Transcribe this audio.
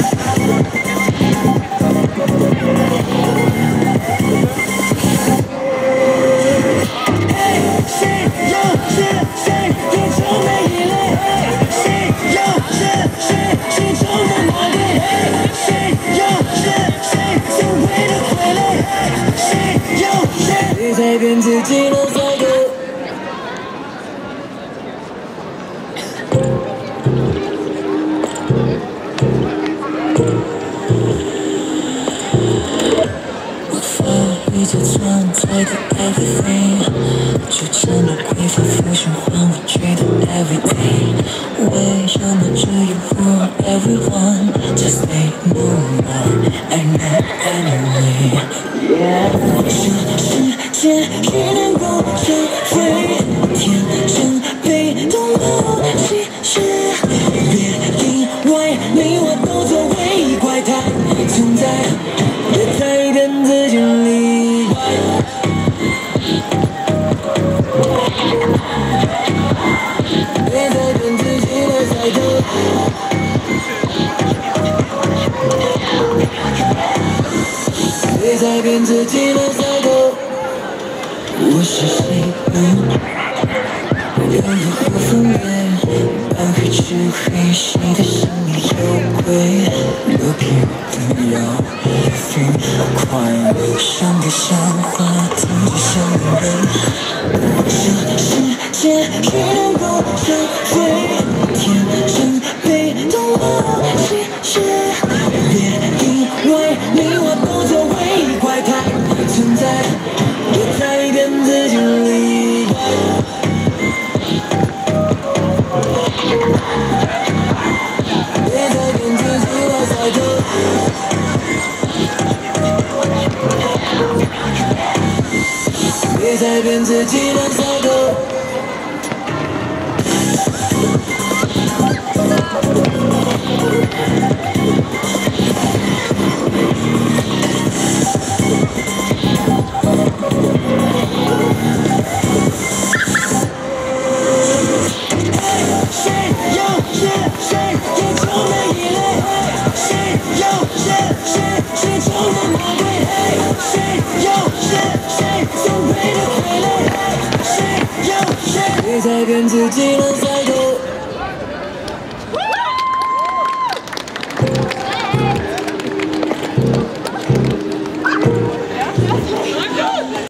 改变自己的赛道。无法预测存在的 everything， 纠缠的匮乏浮现换我觉得 everything。为什么只有我 everyone just say no more and not anyway？ 世界只能够成为天真被动的其实，别因为你我都作为怪胎存在，别再骗自己离开。别再骗自己的赛道。别再骗自己的赛道。我是谁？又如何分辨？半黑之黑，谁的生命有鬼？有皮的药，也飞快乐，像个笑话，听着像个人。这世界只能够成为天真被动的其实，别因为你我都作为怪胎存在，别再骗自己离开。别再骗自己的赛道。别再骗自己的赛道。别再骗自己的赛道。